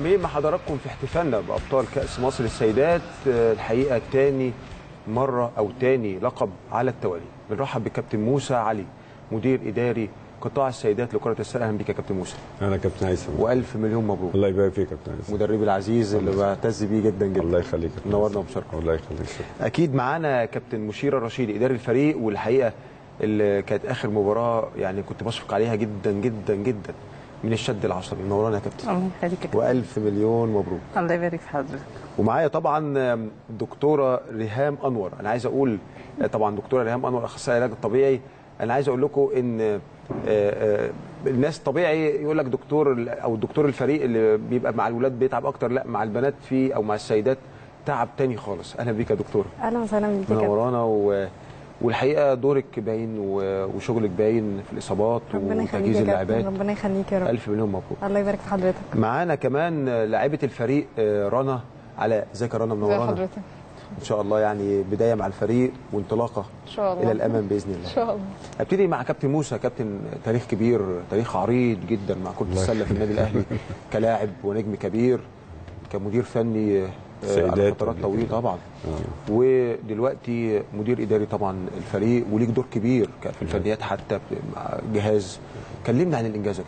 مكملين مع حضراتكم في احتفالنا بأبطال كأس مصر السيدات. الحقيقة تاني لقب على التوالي. بنرحب بكابتن موسى علي مدير إداري قطاع السيدات لكرة السلة. أهلا بك يا كابتن موسى. أنا كابتن هيثم. وألف مليون مبروك. الله يبارك فيك يا كابتن هيثم. مدربي العزيز اللي بعتز بيه جدا جدا. الله يخليك. نورنا ومشرفنا. الله يخليك. أكيد معانا كابتن مشيرة رشيدي إداري الفريق، والحقيقة اللي كانت آخر مباراة يعني كنت بشفق عليها جدا جدا جدا من الشد العصبي. منورانا يا كابتن. الله يخليك يا كابتن. والف مليون مبروك. الله يبارك في حضرتك. ومعايا طبعا الدكتوره ريهام انور. انا عايز اقول طبعا دكتوره ريهام انور اخصائيه علاج الطبيعي. انا عايز اقول لكم ان الناس طبيعي يقول لك دكتور او دكتور الفريق اللي بيبقى مع الولاد بيتعب اكتر، لا مع البنات في او مع السيدات تعب تاني خالص. اهلا بيك يا دكتوره. اهلا وسهلا بيك. منورانا والحقيقه دورك باين وشغلك باين في الاصابات وتجهيز اللاعبات. ربنا يخليك يا رب. الف مليون مبروك. الله يبارك في حضرتك. معانا كمان لاعبه الفريق رنا علاء. ازيك يا رنا؟ منورانا. حضرتك ان شاء الله، يعني بدايه مع الفريق وانطلاقه ان شاء الله الى الامام باذن الله. ان شاء الله. ابتدي مع كابتن موسى. كابتن تاريخ كبير، تاريخ عريض جدا مع كره السله في النادي الاهلي كلاعب ونجم كبير، كمدير فني على فترات طويله طبعا، ودلوقتي مدير اداري طبعا الفريق، وليك دور كبير في الفنيات حتى مع جهاز. كلمنا عن الانجاز يا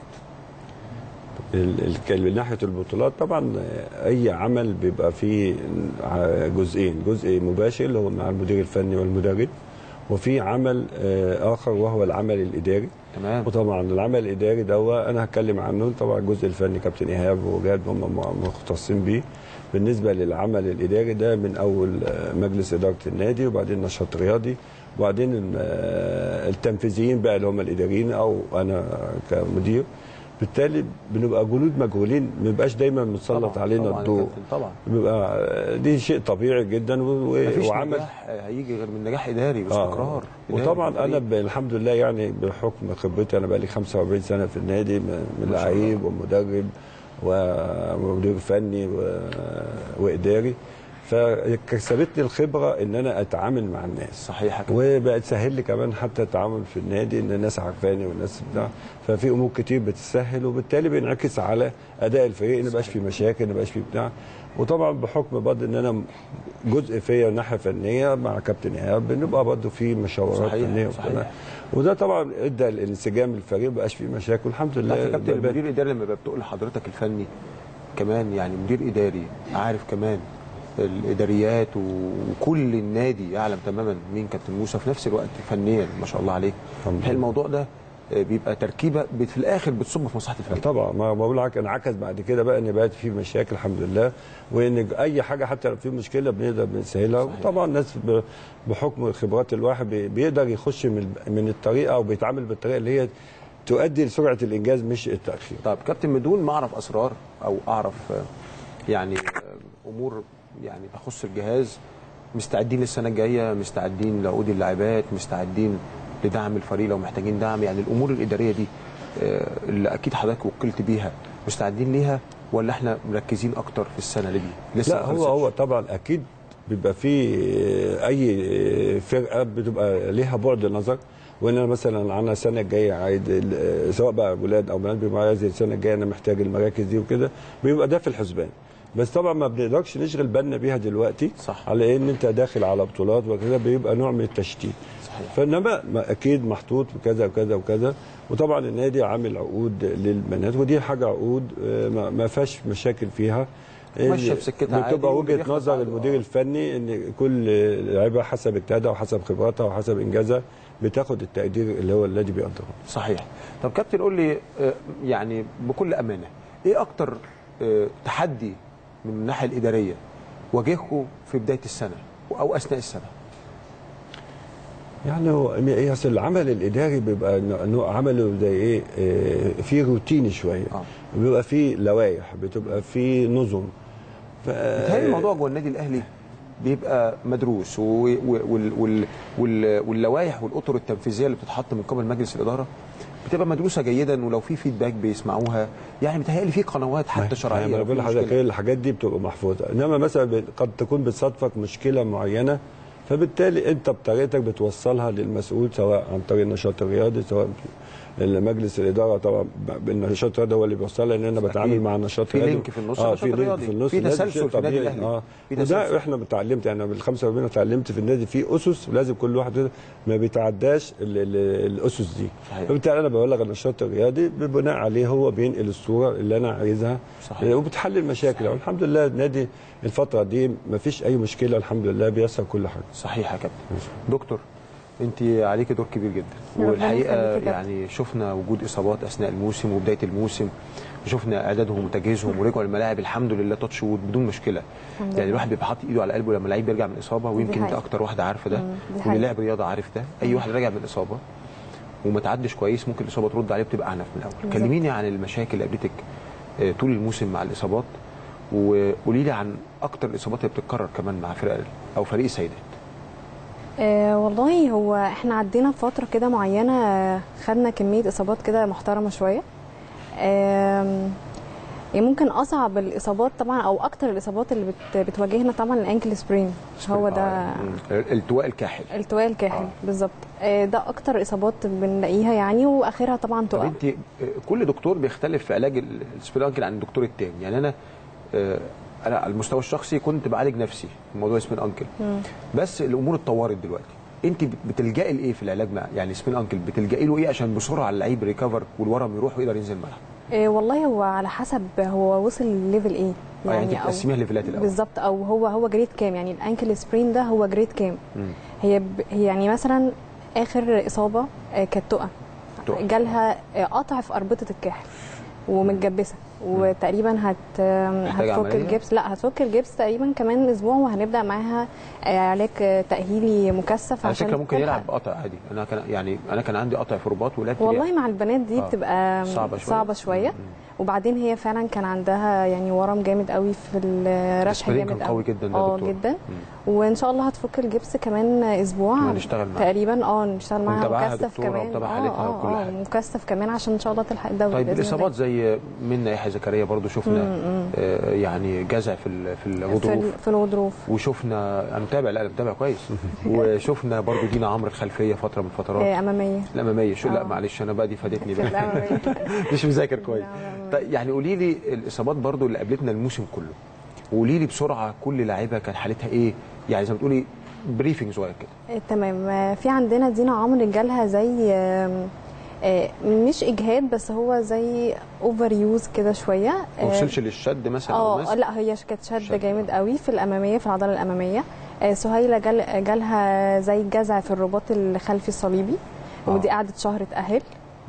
كابتن. من ناحيه البطولات طبعا اي عمل بيبقى فيه جزئين، جزء مباشر اللي هو مع المدير الفني والمدرب، وفي عمل اخر وهو العمل الاداري. تمام. وطبعا العمل الاداري ده انا هتكلم عنه. طبعا الجزء الفني كابتن ايهاب وجاد هم مختصين بيه. بالنسبه للعمل الاداري ده من اول مجلس اداره النادي، وبعدين نشاط رياضي، وبعدين التنفيذيين بقى اللي هم الاداريين او انا كمدير. بالتالي بنبقى جنود مجهولين، ما بيبقاش دايما متسلط علينا الضوء. طبعا بيبقى دي شيء طبيعي جدا. وعمل نجاح هيجي غير من نجاح اداري واستقرار. وطبعا انا الحمد لله يعني بحكم خبرتي انا بقى لي 45 سنه في النادي، من لعيب ومدرب ومدير فني واداري، فكسبتني الخبره ان انا اتعامل مع الناس. صحيح. وبقت تسهل لي كمان حتى التعامل في النادي، ان الناس عارفاني والناس بتاع، ففي امور كتير بتسهل، وبالتالي بينعكس على اداء الفريق، ان ما يبقاش في مشاكل، ما يبقاش في بتاع. وطبعا بحكم برضه ان انا جزء فيا ناحيه فنيه مع كابتن ايهاب، بنبقى برضه في مشاورات فنيه وكده، وده طبعا ادى الانسجام الفريق، ما بقاش في مشاكل الحمد لله. لا كابتن المدير الاداري لما بتقول لحضرتك الفني كمان، يعني مدير اداري عارف كمان الاداريات، وكل النادي يعلم تماما مين كابتن موسى، في نفس الوقت فنيا ما شاء الله عليك. الموضوع ده بيبقى تركيبه في الاخر بتصب في مصلحه الفريق. طبعا ما بقول لك انعكس بعد كده بقى ان بقت في مشاكل الحمد لله، وان اي حاجه حتى لو في مشكله بنقدر بنسهلها. وطبعا الناس بحكم خبرات الواحد بيقدر يخش من الطريقه او بيتعامل بالطريقه اللي هي تؤدي لسرعه الانجاز مش التاخير. طيب كابتن، بدون ما اعرف اسرار او اعرف يعني امور يعني تخص الجهاز، مستعدين للسنه الجايه، مستعدين لعقود اللاعبات، مستعدين لدعم الفريق لو محتاجين دعم، يعني الامور الاداريه دي اللي اكيد حضرتك وكلت بيها، مستعدين ليها ولا احنا مركزين اكتر في السنه اللي دي؟ لسه لا هو طبعا اكيد بيبقى في اي فرقه بتبقى ليها بعد نظر، وان انا مثلا انا السنه الجايه عايز سواء بقى ولاد او بنات، بيبقى عايز السنه الجايه انا محتاج المراكز دي وكده، بيبقى ده في الحسبان. بس طبعا ما بنقدرش نشغل بالنا بيها دلوقتي. صح. على ان انت داخل على بطولات وكذا، بيبقى نوع من التشتيت. صحيح. فانما اكيد محطوط وكذا وكذا وكذا، وطبعا النادي عامل عقود للبنات، ودي حاجه عقود ما فيهاش مشاكل فيها، ماشيه في سكتها عادي. بتبقى وجهه نظر المدير الفني ان كل لاعبه حسب اجتهادها وحسب خبراتها وحسب انجازها بتاخد التقدير اللي هو الذي بيقدره. صحيح. طب كابتن قول لي يعني بكل امانه، ايه اكتر تحدي من الناحيه الاداريه واجهكم في بدايه السنه او اثناء السنه؟ يعني هو اصل العمل الاداري بيبقى نوع عمله زي ايه، فيه روتيني شويه. بيبقى فيه لوائح، بتبقى فيه نظم. بيتهيألي الموضوع جوه النادي الاهلي بيبقى مدروس، واللوائح والاطر التنفيذيه اللي بتتحط من قبل مجلس الاداره بتبقى مدروسه جيدا، ولو في فيدباك بيسمعوها. يعني بيتهيألي في قنوات حتى شرعيه. انا بقول لحضرتك الحاجات دي بتبقى محفوظه، انما مثلا قد تكون بتصادفك مشكله معينه فبالتالي انت بطريقتك بتوصلها للمسؤول، سواء عن طريق النشاط الرياضي، سواء مجلس الاداره طبعا بالنشاط الرياضي هو اللي بيوصلها، لان انا بتعامل مع النشاط الرياضي. في لينك في النص، في لينك في النص، في تسلسل في النادي الاهلي. وده احنا اتعلمت يعني بال 45 اتعلمت في النادي في اسس، ولازم كل واحد ما بيتعداش الاسس دي. فبالتالي انا ببلغ النشاط الرياضي بناء عليه هو بينقل الصوره اللي انا عايزها. صحيح. وبتحل المشاكل. والحمد لله النادي الفتره دي ما فيش اي مشكله، الحمد لله بيسر كل حاجه. صحيح يا كابتن. دكتور، انت عليكي دور كبير جدا، والحقيقه يعني شفنا وجود اصابات اثناء الموسم وبدايه الموسم، وشفنا اعدادهم وتجهيزهم ورجعوا الملاعب الحمد لله تاتش وود بدون مشكله. يعني الواحد بيبقى حاطط ايده على قلبه لما لعيب بيرجع من اصابه، ويمكن انت اكتر واحده عارفه ده، واللي لاعب رياضه عارف ده. اي واحد راجع من اصابه وما تعدش كويس ممكن الاصابه ترد عليه، بتبقى عنف من الاول. كلميني عن المشاكل اللي قابلتك طول الموسم مع الاصابات، وقولي لي عن اكتر الاصابات اللي بتتكرر كمان مع فرق او فريق السيدات. والله هو احنا عدينا فتره كده معينه، خدنا كميه اصابات كده محترمه شويه. ممكن اصعب الاصابات طبعا او اكتر الاصابات اللي بتواجهنا طبعا الانكل سبرين، هو ده الالتواء الكاحل. الالتواء الكاحل بالظبط. ده اكتر اصابات بنلاقيها يعني، واخرها طبعا تقع. انت كل دكتور بيختلف في علاج السبرين انكل عن الدكتور الثاني. يعني انا على المستوى الشخصي كنت بعالج نفسي في موضوع سبين انكل، بس الامور اتطورت دلوقتي. انت بتلجئي لايه في العلاج مع يعني سبين انكل؟ بتلجئي له ايه عشان بسرعه اللعيب ريكفر والورم يروح ويقدر ينزل الملعب؟ والله هو على حسب هو وصل ليفل ايه يعني تقسميها ليفلات الاول بالظبط، او هو جريد كام. يعني الانكل سبرين ده هو جريد كام؟ هي يعني مثلا اخر اصابه كانت تقع، جالها قطع في اربطه الكاحل ومتجبسه، وتقريبا هتفك الجبس. لا هتفك الجبس تقريبا كمان اسبوع، وهنبدا معاها علاج تاهيلي مكثف. على فكره ممكن يلعب بقطع عادي. انا كان عندي قطع في رباط ولعبت والله مع البنات دي بتبقى صعبه شويه. وبعدين هي فعلا كان عندها يعني ورم جامد قوي في الرشح، جامد قوي جدا ده دكتور. جدا. وان شاء الله هتفك الجبس كمان اسبوع نشتغل تقريبا. نشتغل معاها مكثف كمان. مكثف كمان عشان ان شاء الله تلحق الدوري. طيب الاصابات زي منى يحيى زكريا برضو شفنا يعني جزع في الغضروف وشفنا انا متابع كويس وشفنا برضو دينا عمرو الخلفيه فتره من الفترات الاماميه لا معلش انا بقى دي فادتني بقى مش مذاكر كويس. طيب يعني قولي لي الاصابات برضو اللي قابلتنا الموسم كله، وقولي لي بسرعه كل لاعيبه كان حالتها ايه، يعني زي ما تقولي بريفنج صغير كده. تمام. في عندنا دينا عمرو جالها زي مش اجهاد، بس هو زي اوفر يوز كده شويه. ما وصلش للشد مثلا؟ لا هي كانت شد جامد قوي في الاماميه، في العضله الاماميه. سهيله جالها زي جزع في الرباط الخلفي الصليبي، ودي قعدت شهر تاهل.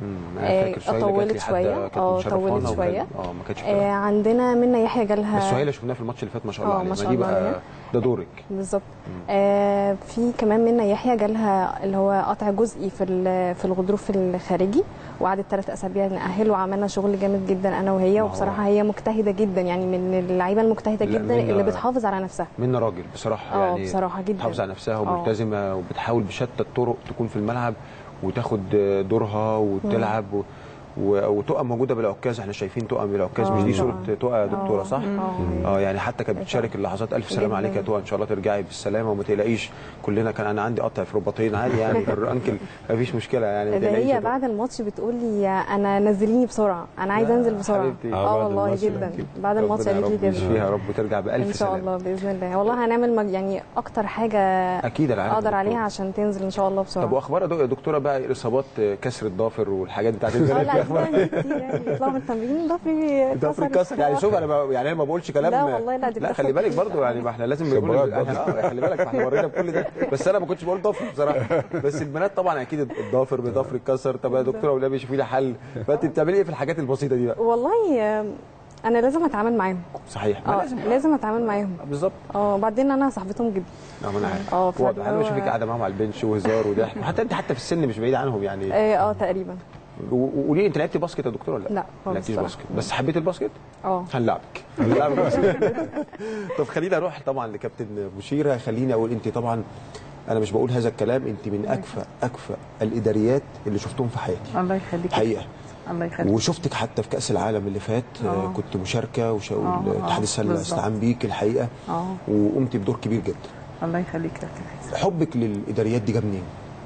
طولت شويه. طولت شويه. ما كانتش عندنا منى يحيى جالها. بس سهيله شفناها في الماتش اللي فات ما شاء الله عليها. ما دي بقى ده دورك بالظبط. في كمان منى يحيى جالها اللي هو قطع جزئي في الغضروف الخارجي، وقعدت 3 اسابيع نأهل، وعملنا شغل جامد جدا انا وهي. وبصراحه هي مجتهده جدا، يعني من اللعيبه المجتهده جدا اللي بتحافظ على نفسها. منى راجل بصراحه يعني بصراحه جدا بتحافظ على نفسها وملتزمه وبتحاول بشتى الطرق تكون في الملعب وتاخد دورها وتلعب وتقى موجوده بالعكاز. احنا شايفين تقى بالعكاز، مش دي صوره تقى دكتوره صح؟ يعني حتى كانت بتشارك اللحظات. الف سلامه عليك يا تقى، ان شاء الله ترجعي بالسلامه وما تقلقيش. كلنا كان انا عندي قطع في رباطين عادي يعني الانكل ما فيش مشكله يعني. ده هي بعد الماتش بتقول لي انا نزليني بسرعه، انا عايزه انزل بسرعه. والله جدا بعد الماتش قالت لي كده. فيها يا رب وترجع بالف سلامه ان شاء الله باذن الله. والله هنعمل يعني اكتر حاجه اكيد اقدر عليها عشان تنزل ان شاء الله بسرعه. طب واخبار يا دكتوره بقى اصابات كسر الضافر والحاجات بتاعت البنات؟ يطلعوا من التمرين ضفري اتكسر. يعني شوف انا ما بقولش كلام. لا والله لا خلي بالك برضو يعني ما احنا لازم نقول خلي بالك احنا ورينا بكل ده. بس انا ما كنتش بقول ضفر بصراحه. بس البنات طبعا اكيد الضافر بضفر اتكسر. طب يا دكتوره والنبي شوفي لي حل. فانت بتعملي ايه في الحاجات البسيطه دي بقى؟ والله انا لازم اتعامل معاهم. صحيح لازم اتعامل معاهم بالظبط. وبعدين انا صاحبتهم جدا. ما انا عارف واضح. انا بشوفك قاعده معاهم على البنش وهزار وضحك، وحتى انت في السن مش بعيد عنهم يعني. تقريبا. وقولي لي انت لعبتي باسكت يا دكتوره ولا لا؟ لا ما لعبتيش باسكت، بس حبيت الباسكت؟ هنلعبك باسكت. طب خليني اروح طبعا لكابتن مشيره. خليني اقول انت طبعا انا مش بقول هذا الكلام، انت من اكفأ الاداريات اللي شفتهم في حياتي. الله يخليك حقيقه. الله يخليك. وشفتك حتى في كاس العالم اللي فات. كنت مشاركه اتحاد السله استعان بيك الحقيقه. وقمتي بدور كبير جدا. الله يخليك يا كابتن. حبك للاداريات دي جه منين؟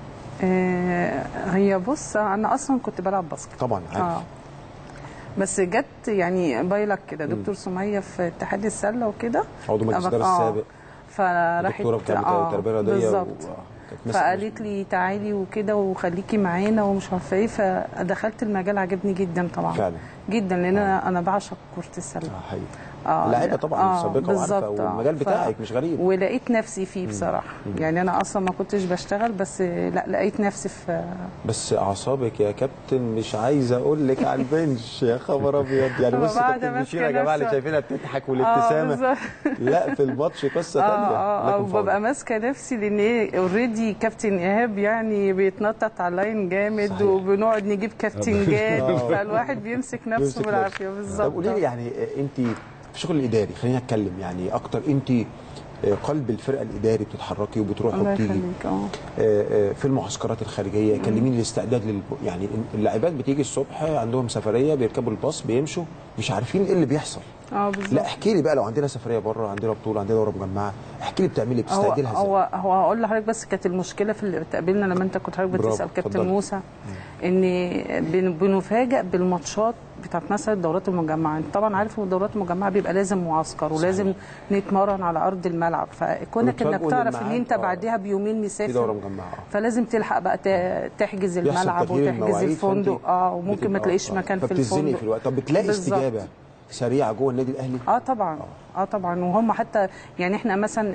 هي بص انا اصلا كنت بلعب باسكت طبعا عارف. بس جت يعني بايلك كده دكتور سميه في اتحاد السله وكده، عضو مجلس الاداره السابق، فراحت دكتوره بتاع التربيه الرياضيه بالظبط. فقالت لي تعالي وكده وخليكي معانا ومش عارفه ايه، فدخلت المجال، عجبني جدا طبعا فعلا جدا، لان انا بعشق كره السله. حقيقي لعيبه طبعا سابقه وعارفه، والمجال بتاعك مش غريب. ولقيت نفسي فيه بصراحه. يعني انا اصلا ما كنتش بشتغل، بس لا لقيت نفسي في. بس اعصابك يا كابتن مش عايزه اقول لك على البنش يا خبر ابيض. يعني بص كابتن بشير يا جماعه اللي شايفينها بتضحك والابتسامه لا في الماتش قصه ثانيه. وببقى ماسكه نفسي لان ايه اوريدي كابتن ايهاب يعني بيتنطط على اللاين جامد. صحيح. وبنقعد نجيب كابتن جاد فالواحد بيمسك نفسه بالعافيه. بالظبط. طب قولي لي يعني انت في الشغل الاداري، خلينا نتكلم يعني اكتر، انت قلب الفرقه الاداري، بتتحركي وبتروحي وبتيجي في المعسكرات الخارجيه. كلميني الاستعداد يعني اللاعبات بتيجي الصبح عندهم سفريه، بيركبوا الباص بيمشوا مش عارفين ايه اللي بيحصل. بالظبط. لا احكي لي بقى، لو عندنا سفريه بره، عندنا بطوله، عندنا دوره مجمعه، احكي لي بتعملي بتستعدي لها ازاي؟ هو هقول لحضرتك، بس كانت المشكله في اللي تقابلنا لما انت كنت حضرتك بتسال كابتن موسى ان بنفاجئ بالماتشات بتاعت مثلا الدورات المجمعه. انت طبعا عارف ان الدورات المجمعه بيبقى لازم معسكر ولازم نتمرن على ارض الملعب، فكونك انك تعرف ان انت بعدها بيومين مسافر دوره مجمعه فلازم تلحق بقى تحجز الملعب وتحجز الفندق وممكن ما تلاقيش مكان في الفندق في الوقت. طب بتلاقي استجابه سريعه جوه النادي الاهلي؟ طبعا. طبعا. وهم حتى يعني احنا مثلا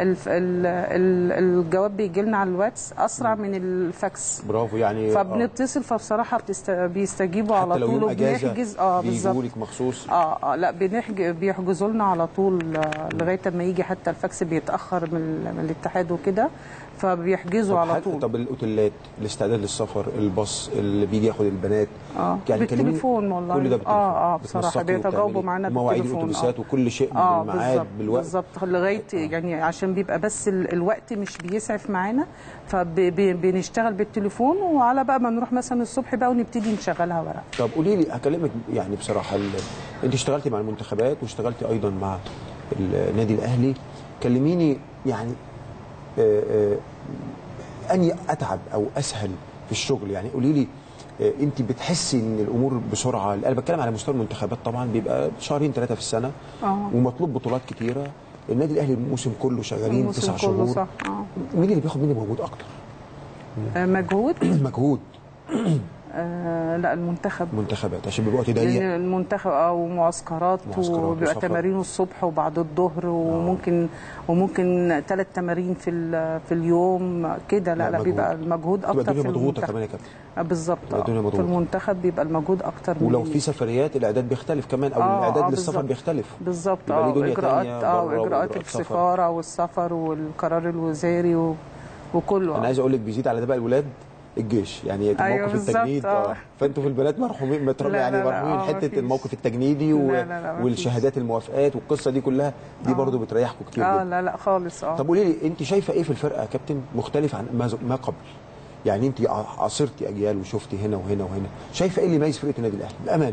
الجواب بيجي لنا على الواتس اسرع من الفاكس. برافو. يعني فبنتصل فبصراحه بيستجيبوا على طول وبنحجز. بالظبط. بيجوا لك مخصوص. لا بيحجزوا لنا على طول لغايه ما يجي، حتى الفاكس بيتاخر من الاتحاد وكده، فبيحجزوا على طول. طب الاوتيلات، الاستعداد للسفر، الباص اللي بيجي ياخد البنات يعني بالتليفون والله. كل ده بالتليفون. بصراحه بيتجاوبوا معانا بالتليفون. مواعيد الاتوبيسات وكل شيء بالميعاد بالوقت. بالظبط. لغايه يعني عشان بيبقى بس الوقت مش بيسعف معانا، فبنشتغل بالتليفون، وعلى بقى ما نروح مثلا الصبح بقى ونبتدي نشغلها ورق. طب قولي لي، هكلمك يعني بصراحه، انت اشتغلتي مع المنتخبات واشتغلتي ايضا مع النادي الاهلي، كلميني يعني اني اتعب او اسهل في الشغل؟ يعني قولي لي انت بتحسي ان الامور بسرعه؟ انا بتكلم على مستوى المنتخبات، طبعا بيبقى شهرين 3 في السنه ومطلوب بطولات كتيره. النادي الاهلي الموسم كله شغالين 9 شهور. صح. مين اللي بياخد مني مجهود اكتر؟ مجهود لا المنتخب. منتخبات عشان بيبقى وقت ضيق. المنتخب ومعسكرات وبيبقى تمارين الصبح وبعد الظهر، وممكن 3 تمارين في اليوم كده. لا بيبقى المجهود اكتر في المنتخب. مضغوطه كمان يا كابتن. بالظبط. في المنتخب بيبقى المجهود اكتر. ولو في سفريات الاعداد بيختلف كمان، او الاعداد للسفر بيختلف. بالظبط. اجراءات السفاره والسفر والقرار الوزاري وكله. انا عايز اقول لك بيزيد على ده بقى الولاد الجيش، يعني موقف التجنيد. فانتوا في البنات مرحومين يعني مرحومين حته الموقف التجنيدي والشهادات الموافقات والقصه دي كلها، دي برضو بتريحكم كتير. لا خالص. طب قولي لي، انت شايفه ايه في الفرقه يا كابتن مختلف عن ما قبل؟ يعني انت عاصرتي اجيال وشفتي هنا وهنا وهنا، شايفه ايه اللي يميز فرقه النادي الاهلي بامانه؟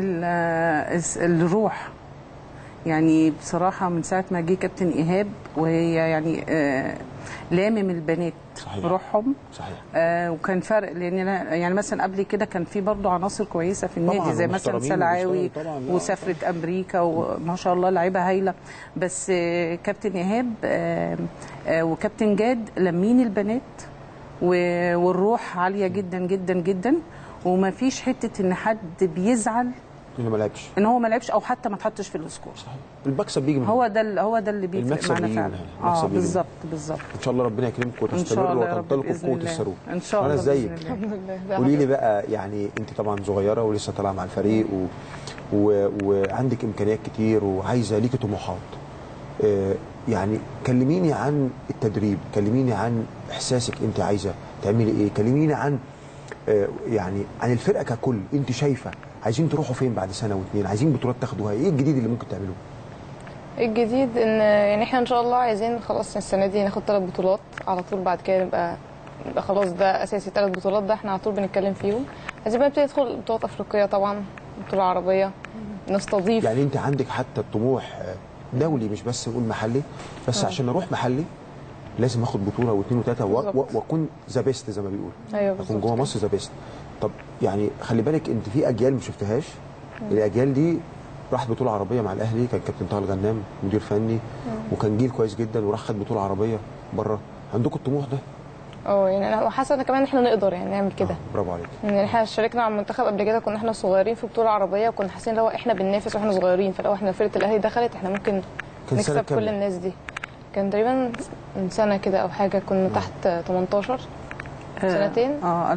الروح. يعني بصراحه من ساعه ما جه كابتن ايهاب وهي يعني لامم البنات. صحيح. روحهم. صحيح. وكان فرق، لان يعني مثلا قبل كده كان في برضه عناصر كويسه في النادي زي مثلا سلعاوي وسافرت امريكا وما شاء الله لعيبه هايله، بس كابتن ايهاب وكابتن جاد لمين البنات والروح عاليه جدا جدا جدا، وما فيش حته ان حد بيزعل ان هو ما لعبش او حتى ما اتحطش في السكور. صحيح. المكسب بيجي من هو ده اللي بيفرق معانا فعلا. بالظبط. ان شاء الله ربنا يكرمكم وتستمروا وتنطلقوا بقوه الصاروخ. ان شاء الله. انا ازيك؟ قولي لي بقى، يعني انت طبعا صغيره ولسه طالعه مع الفريق وعندك امكانيات كتير وعايزه ليكي طموحات. يعني كلميني عن التدريب، كلميني عن احساسك، انت عايزه تعملي ايه؟ كلميني عن يعني عن الفرقه ككل. انت شايفه عايزين تروحوا فين بعد سنه واثنين؟ عايزين بطولات تاخدوها؟ ايه الجديد اللي ممكن تعملوه؟ الجديد ان يعني احنا ان شاء الله عايزين خلاص السنه دي ناخد 3 بطولات على طول، بعد كده نبقى خلاص ده اساسي. 3 بطولات ده احنا على طول بنتكلم فيهم. عايزين بقى نبتدي ندخل بطولات افريقيه، طبعا بطوله عربيه نستضيف. يعني انت عندك حتى الطموح دولي، مش بس نقول محلي بس. عشان نروح محلي لازم اخد بطوله واثنين وثلاثه واكون ذا بيست زي ما بيقولوا. ايوه اكون جوه مصر ذا بيست. طب يعني خلي بالك انت في اجيال ما شفتهاش، الاجيال دي راحت بطوله عربيه مع الاهلي، كان كابتن طه الغنام مدير فني وكان جيل كويس جدا وراح خد بطوله عربيه بره. عندكم الطموح ده؟ يعني انا حاسه ان كمان احنا نقدر يعني نعمل كده. برافو عليك. يعني احنا شاركنا مع المنتخب قبل كده، كنا احنا صغيرين في بطوله عربيه وكنا حاسين لو احنا بننافس واحنا صغيرين، فلو احنا فرقه الاهلي دخلت احنا ممكن نكسب كل الناس دي. كان تقريبا من سنه كده او حاجه، كنا تحت 18 سنتين.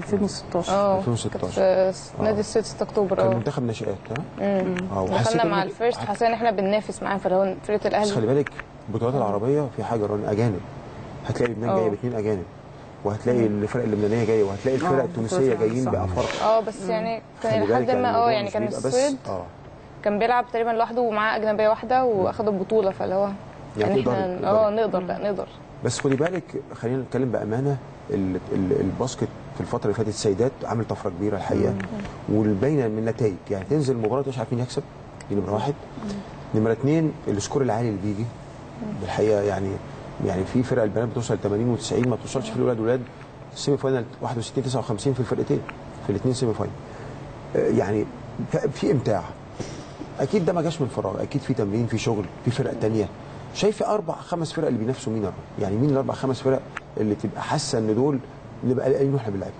2016 في نادي 6 اكتوبر. كان منتخب ناشئات. دخلنا مع الفيرست، حسينا ان احنا بننافس معاهم، فلو فرقه الاهلي. بس خلي بالك البطولات العربيه في حاجه اجانب، هتلاقي لبنان جايه باثنين اجانب، وهتلاقي الفرق اللبنانيه جايه، وهتلاقي الفرق التونسيه جايين بافارقه. بس يعني كان لحد ما يعني كان السويد كان بيلعب تقريبا لوحده ومعاه اجنبيه واحده واخد البطوله، فاللي هو يعني احنا نقدر. بس خدي بالك خلينا نتكلم بامانه، الباسكت في الفتره اللي فاتت السيدات عامل طفره كبيره الحقيقه، والباينه من النتائج. يعني تنزل المباراه مش عارف مين يكسب، دي نمره واحد. نمره اثنين السكور العالي اللي بيجي بالحقيقه، يعني في فرق البنات بتوصل 80 و90، ما توصلش في الولاد السيمي فاينال 61 59 في الفرقتين، في الاثنين سيمي فاينال. يعني في امتاع. اكيد ده ما جاش من فراغ، اكيد في تمرين، في شغل، في فرق ثانيه. شايف 4 5 فرق اللي بينافسوا مين؟ يعني مين ال4 5 فرق اللي تبقى حاسه ان دول نبقى قلقانين واحنا بنلعب؟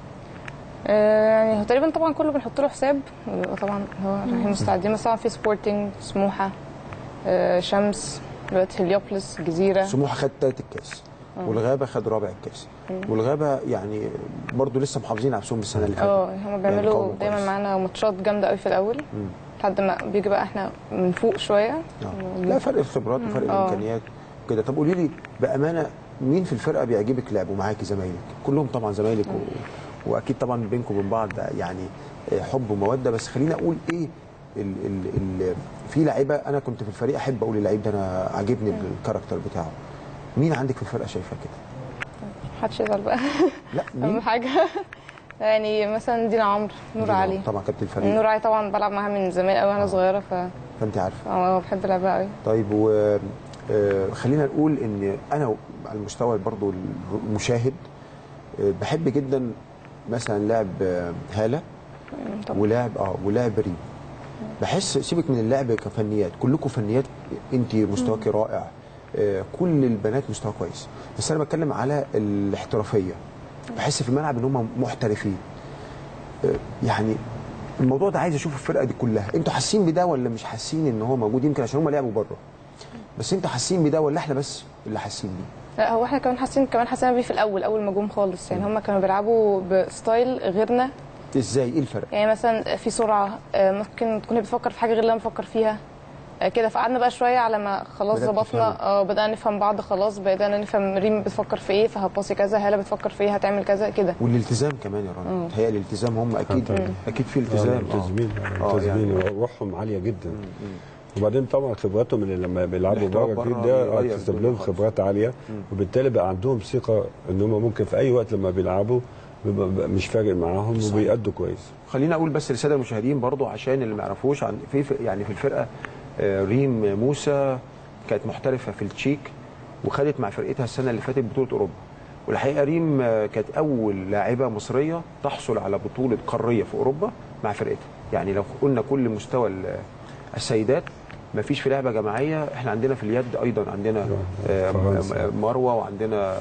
يعني هو تقريبا طبعا كله بنحط له حساب، طبعا هو رايحين مستعدين. بس طبعا في سبورتنج، سموحه، شمس، دلوقتي هليوبلس، الجزيره. سموحه خد 3 الكاس والغابه خد رابع الكاس، والغابه يعني برضو لسه محافظين على نفسهم السنه اللي فاتت. هم بيعملوا يعني دايما معانا ماتشات جامده قوي في الاول لحد ما بيجي بقى احنا من فوق شويه. لا فرق الخبرات وفرق الامكانيات كده. طب قولي لي بامانه، مين في الفرقه بيعجبك لعبه معاكي؟ زمايلك كلهم طبعا زمايلك واكيد طبعا بينكم وبين بعض يعني حب وموده، بس خليني اقول ايه في لعيبه انا كنت في الفريق احب اقول اللعيب ده انا عاجبني الكاركتر بتاعه. مين عندك في الفرقه شايفه كده؟ محدش يزعل بقى. لا اهم حاجه يعني مثلا دينا عمرو، نور علي طبعا كابتن الفريق. نور علي طبعا بلعب معاها من زمان قوي وانا صغيره، فانت عارفه. بحب لعبها قوي. طيب خلينا نقول ان انا على المستوى برضو المشاهد بحب جدا مثلا لعب هاله ولعب ريم. بحس سيبك من اللعب كفنيات، كلكم فنيات، انت مستواكي رائع، كل البنات مستوى كويس، بس انا بتكلم على الاحترافيه. بحس في الملعب ان هم محترفين. يعني الموضوع ده عايز اشوف الفرقه دي كلها، انتوا حاسين بده ولا مش حاسين ان هو موجود؟ يمكن عشان هم لعبوا بره، بس انتوا حاسين بده ولا احنا بس اللي حاسين بيه؟ لا هو احنا كمان حاسين بيه في اول ما جم خالص. يعني هم كانوا بيلعبوا بستايل غيرنا. ازاي؟ ايه الفرق؟ يعني مثلا في سرعه، ممكن تكون بتفكر في حاجه غير اللي انا بفكر فيها كده. فقعدنا بقى شويه على ما خلاص ظبطنا، بدانا نفهم بعض خلاص، بدانا نفهم ريم بتفكر في ايه فهتباصي كذا، هاله بتفكر في ايه هتعمل كذا كده. والالتزام كمان يا رنا، هي الالتزام هم اكيد في التزام. ملتزمين وروحهم عاليه جدا. وبعدين طبعا خبراتهم اللي لما بيلعبوا بره اكيد ده اكتسب لهم خبرات عاليه، وبالتالي بقى عندهم ثقه ان هم ممكن في اي وقت لما بيلعبوا مش فارق معاهم وبيأدوا كويس. خلينا اقول بس للساده المشاهدين برضو عشان اللي ما يعرفوش يعني في الفرقه ريم موسى كانت محترفه في التشيك وخدت مع فرقتها السنه اللي فاتت بطوله اوروبا. والحقيقه ريم كانت اول لاعبه مصريه تحصل على بطوله قاريه في اوروبا مع فرقتها. يعني لو قلنا كل مستوى السيدات ما فيش في لعبه جماعيه. احنا عندنا في اليد ايضا عندنا مروه، وعندنا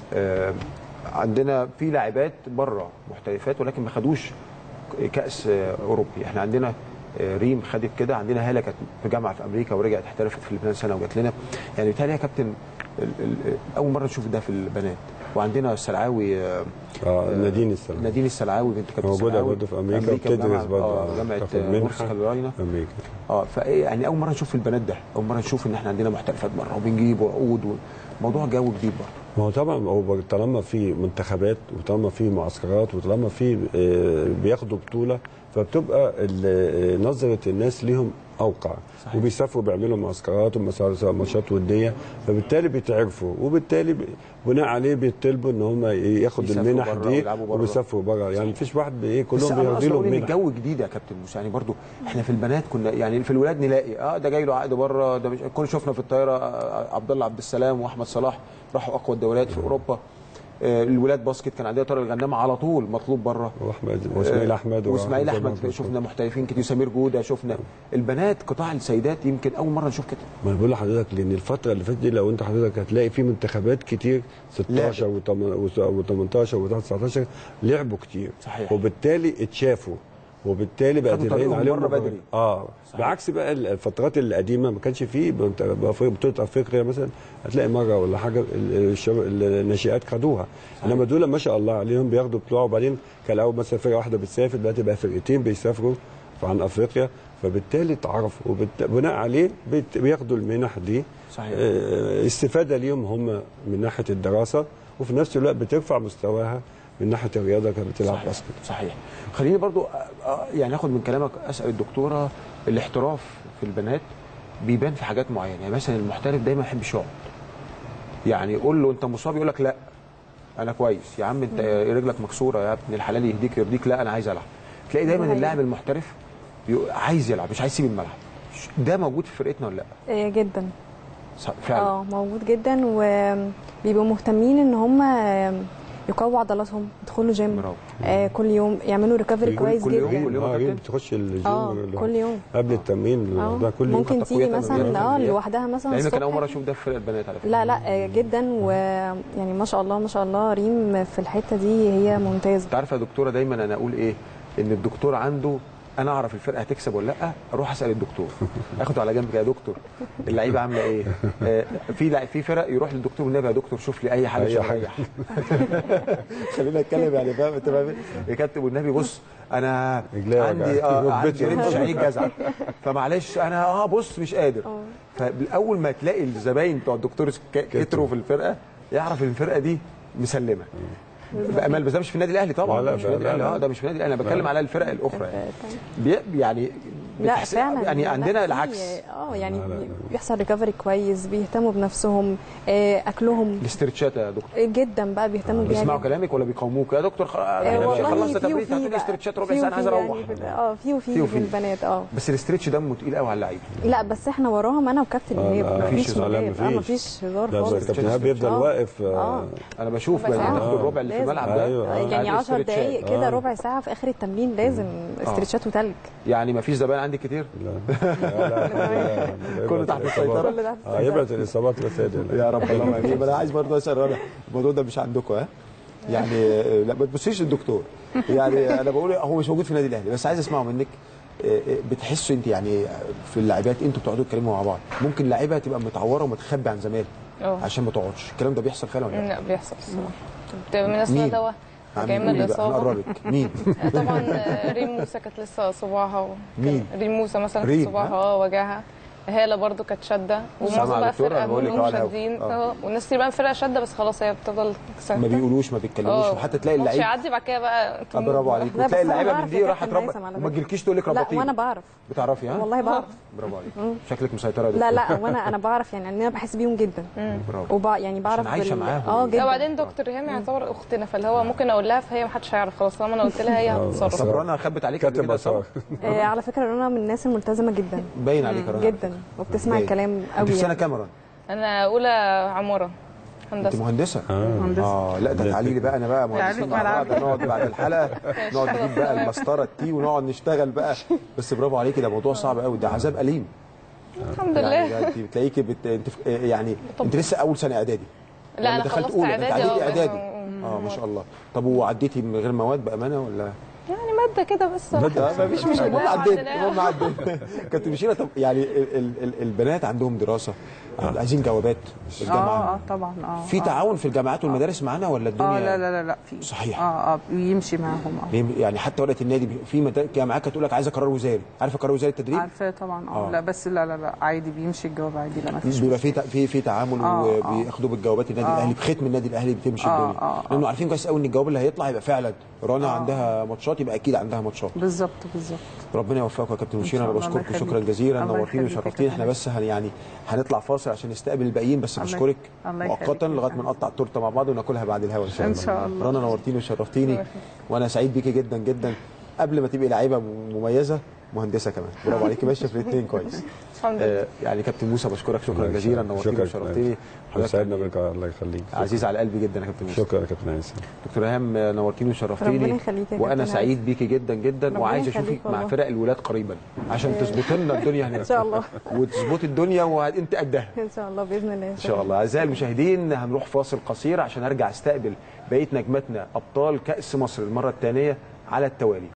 عندنا في لاعبات بره محترفات ولكن ما خدوش كاس اوروبي. احنا عندنا ريم خدت كده، عندنا هاله كانت في جامعه في امريكا ورجعت احترفت في لبنان سنه وجات لنا. يعني بالتالي يا كابتن اول مره نشوف ده في البنات. وعندنا السلعاوي نادين السلعاوي بنت كابتن موجوده برضه في امريكا وبتدرس برضه جامعه نورث كارولينا امريكا. يعني اول مره نشوف في البنات ده، اول مره نشوف ان احنا عندنا محترفات بره وبنجيب وعقود وموضوع جو جديد برضه. ما هو طبعا هو طالما في منتخبات وطالما في معسكرات وطالما في بياخدوا بطوله، فبتبقى نظره الناس ليهم اوقع. صحيح. وبيسافروا بيعملوا معسكرات وماتشات وديه، فبالتالي بيتعرفوا، وبالتالي بناء عليه بيطلبوا ان هم ياخدوا المنح دي وبيسافروا بره. يعني مفيش واحد كلهم بياخدوا لهم منح. الجو جديد يا كابتن موسى، يعني برضو احنا في البنات كنا يعني في الولاد نلاقي ده جاي له عقد بره، ده مش كنا شفنا في الطايره عبد الله عبد السلام واحمد صلاح راحوا اقوى الدوريات في اوروبا. الولاد باسكت كان عندنا طارق الغنام على طول مطلوب بره، واسماعيل احمد شفنا محترفين كتير، سمير جوده شفنا. البنات قطاع السيدات يمكن اول مره نشوف كده. ما بقول لحضرتك لان الفتره اللي فاتت دي لو انت حضرتك هتلاقي في منتخبات كتير 16 و18 و19 لعبوا كتير. صحيح. وبالتالي اتشافوا، وبالتالي بقت باين عليهم بدري. بعكس بقى الفترات القديمه ما كانش فيه بطوله افريقيا مثلا هتلاقي مره ولا حاجه الناشئات خدوها. انما دول ما شاء الله عليهم بياخدوا بطوله، وبعدين كان الاول مثلا فرقه واحده بتسافر، دلوقتي بقى فرقتين بيسافروا عن افريقيا، فبالتالي اتعرفوا وبناء عليه بياخدوا المنح دي. صحيح. استفاده ليهم هم من ناحيه الدراسه، وفي نفس الوقت بترفع مستواها من ناحيه الرياضه كانت بتلعب باسكت. صحيح. خليني برضو يعني اخد من كلامك اسال الدكتوره، الاحتراف في البنات بيبان في حاجات معينه، يعني مثلا المحترف دايما ما يحبش يقعد، يعني يقول له انت مصاب يقول لك لا انا كويس يا عم، انت رجلك مكسوره يا ابن الحلال يهديك يرضيك، لا انا عايز العب. تلاقي دايما اللاعب المحترف عايز يلعب، مش عايز يسيب الملعب. ده موجود في فرقتنا ولا لا؟ جدا فعلا. موجود جدا، وبيبقوا مهتمين ان هم يقووا عضلاتهم، يدخلوا جيم كل يوم، يعملوا ريكفري كويس جدا. كل يوم بتخش الجيم كل يوم قبل التمرين ده كل يوم. ممكن تيجي مثلا لوحدها مثلا يعني كان اول مره اشوف ده في فرق البنات على فكره. لا جدا، ويعني ما شاء الله ما شاء الله ريم في الحته دي هي ممتازه. انت عارفه يا دكتوره دايما انا اقول ايه، ان الدكتور عنده انا اعرف الفرقه هتكسب ولا لا، اروح اسال الدكتور، اخده على جنب كده، يا دكتور اللعيبه عامله ايه؟ في فرق يروح للدكتور والنبي يا دكتور شوف لي اي حاجه خلينا نتكلم يعني فاهم انت فاهم يا كابتن والنبي بص انا عندي رمش عينيك جزع، فمعلش انا بص مش قادر. فاول ما تلاقي الزباين بتوع الدكتور كتروا في الفرقه يعرف ان الفرقه دي مسلمه بامال. بس ده مش في النادي الاهلي طبعا، لا مش في النادي الاهلي، ده مش في النادي الاهلي، انا بتكلم على الفرق الاخرى يعني لا فعلا يعني عندنا العكس. يعني بيحصل ريكفري كويس، بيهتموا بنفسهم، اكلهم الاسترتشات يا دكتور جدا بقى بيهتموا بيها. بيسمعوا كلامك ولا بيقاوموك يا دكتور؟ خلصت تمرين هتعمل استرتشات ربع ساعه انا عايز اروح. في البنات بس الاسترتش دمه تقيل قوي على اللعيبه. لا بس احنا وراهم انا وكابتن ايهاب، مفيش هزار خالص. كابتن ايهاب بيفضل واقف. انا بشوف بناخد الربع اللي في الملعب ده يعني 10 دقائق كده ربع ساعه في اخر التمرين لازم استرتشات وتلج. يعني مفيش زبائن عندك كتير؟ لا كله تحت السيطره. يبعد الاصابات بس يا رب اللهم امين. انا عايز برضه اسال رنا، الموضوع ده مش عندكم يعني لا ما تبصيش للدكتور، يعني انا بقول هو مش موجود في النادي الاهلي، بس عايز اسمعه منك. بتحسوا انت يعني في اللاعبات انتوا بتقعدوا تتكلموا مع بعض، ممكن لاعيبه تبقى متعوره ومتخبي عن زمايلها عشان ما تقعدش، الكلام ده بيحصل فعلا ولا لا؟ لا بيحصل الصراحه. بتبقى من اسمها دواء جاي من الاصابه. نقربك مين؟ طبعا ريم موسى كانت لسه صباعها مين؟ ريم موسى مثلا صباعها وجعها. هاله برضو كانت شاده، ومعظم بقى الفرقه كلهم شادين، والناس كتير بقى الفرقه شاده، بس خلاص هي بتفضل ساكته ما بيقولوش ما بيتكلموش، وحتى تلاقي اللعيبه يعدي بعد كده بقى برافو عليك، وتلاقي اللعيبه من دي راحت ربط وما تجيلكيش تقول لك ربطيني. لا وانا بعرف. بتعرفي والله بعرف. برافو عليك، شكلك مسيطره. لا وانا بعرف يعني انا بحس بيهم جدا. برافو. يعني بعرف عايشه معاهم. جدا. وبعدين دكتور ريهام يعتبر اختنا، فاللي هو ممكن اقول لها فهي ما حدش هيعرف، خلاص طالما انا قلت لها هي هتتصرف. طب رنا خبت عليك قبل كده صح؟ على فكره رنا من الناس الملتزمه جدا، باين عليك رنا جدا، وبتسمع الكلام قوي. انت في سنه كام رنا؟ انا اولى عماره هندسه. انت مهندسه؟ لا ده تعالي لي بقى، انا بقى مهندسين مع بعض، نقعد بعد الحلقه نقعد نجيب بقى المسطره التي ونقعد نشتغل بقى. بس برافو عليكي، ده موضوع صعب قوي، ده عذاب اليم. الحمد لله. يعني انت بتلاقيكي انت يعني انت لسه اول سنه اعدادي؟ لا انا دخلت خلصت اعدادي. ما شاء الله. طب وعديتي من غير مواد بامانه ولا؟ يعني ماده كده بس. ما فيش مشكله، المهم عديت. كنت مشينا. طب يعني البنات عندهم دراسه عايزين جوابات الجامعه. طبعا. في تعاون في الجامعات والمدارس معانا ولا الدنيا؟ لا في. صحيح. بيمشي معاهم. يعني حتى ورقه النادي في جامعات هتقول لك عايزه قرار وزاري، عارفه قرار وزاري التدريب؟ عارفاه طبعا. لا بس لا عادي بيمشي الجواب عادي، لا ما فيش. بيبقى في تعامل وبياخدوا بالجوابات النادي الاهلي، بختم النادي الاهلي بتمشي الدنيا، لانه عارفين كويس قوي ان الجواب اللي هيطلع يبقى فعلا رنا عندها ماتشات، يبقى اكيد عندها ماتشات. بالظبط. ربنا يوفقك يا كابتن مشير، انا بشكرك شكرا جزيلا، نورتيني وشرفتيني. احنا بس يعني هنطلع فاصل عشان نستقبل الباقيين، بس بشكرك مؤقتا لغايه ما نقطع التورته مع بعض وناكلها بعد الهوا ان شاء الله. رنا نورتيني وشرفتيني، وانا سعيد بيكي جدا جدا. قبل ما تبقي لعيبه مميزه، مهندسه كمان، برافو عليكي، ماشيه في الاثنين كويس. الحمد لله. يعني كابتن موسى بشكرك شكرا جزيلا، نورتيني وشرفتيني. سعدنا بك، الله يخليك. عزيز على قلبي جدا يا كابتن موسى. شكرا يا كابتن عيسى. دكتور ايهام نورتيني وشرفتيني، وانا سعيد بيكي جدا جدا، وعايز اشوفك مع فرق الولاد قريبا عشان تظبط لنا الدنيا هناك ان شاء الله، وتظبطي الدنيا وانت قدها ان شاء الله باذن الله. ان شاء الله. اعزائي المشاهدين، هنروح فاصل قصير عشان ارجع استقبل بقيه نجماتنا ابطال كاس مصر المره الثانيه على التوالي.